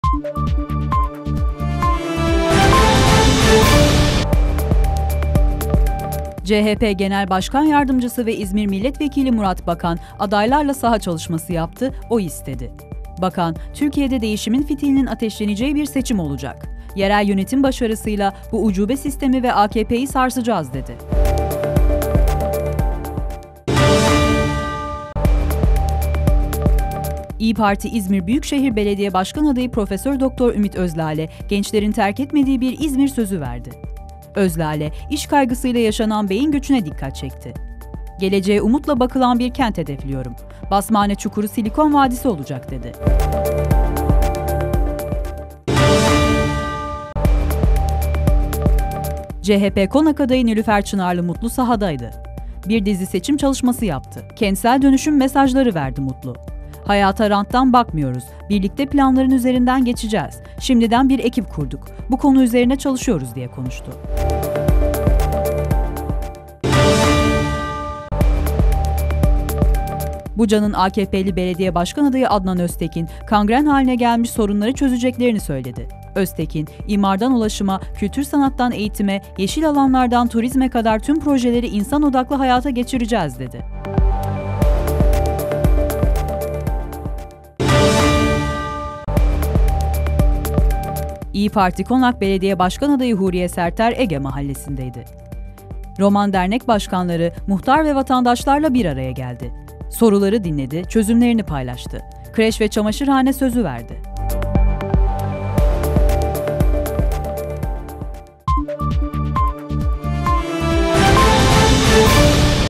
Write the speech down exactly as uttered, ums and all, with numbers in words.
C H P Genel Başkan Yardımcısı ve İzmir Milletvekili Murat Bakan adaylarla saha çalışması yaptı, oy istedi. Bakan, Türkiye'de değişimin fitilinin ateşleneceği bir seçim olacak. Yerel yönetim başarısıyla bu ucube sistemi ve A K P'yi sarsacağız dedi. İYİ Parti İzmir Büyükşehir Belediye Başkan adayı Profesör Doktor Ümit Özlale, gençlerin terk etmediği bir İzmir sözü verdi. Özlale, iş kaygısıyla yaşanan beyin göçüne dikkat çekti. Geleceğe umutla bakılan bir kent hedefliyorum. Basmane Çukuru Silikon Vadisi olacak dedi. C H P Konak adayı Nilüfer Çınarlı Mutlu sahadaydı. Bir dizi seçim çalışması yaptı. Kentsel dönüşüm mesajları verdi Mutlu. Hayata ranttan bakmıyoruz. Birlikte planların üzerinden geçeceğiz. Şimdiden bir ekip kurduk. Bu konu üzerine çalışıyoruz diye konuştu. Buca'nın A K P'li belediye başkan adayı Adnan Öztekin, kangren haline gelmiş sorunları çözeceklerini söyledi. Öztekin, imardan ulaşıma, kültür sanattan eğitime, yeşil alanlardan turizme kadar tüm projeleri insan odaklı hayata geçireceğiz dedi. İYİ Parti Konak Belediye Başkan adayı Huriye Serter Ege Mahallesi'ndeydi. Roman Dernek başkanları, muhtar ve vatandaşlarla bir araya geldi. Soruları dinledi, çözümlerini paylaştı. Kreş ve çamaşırhane sözü verdi.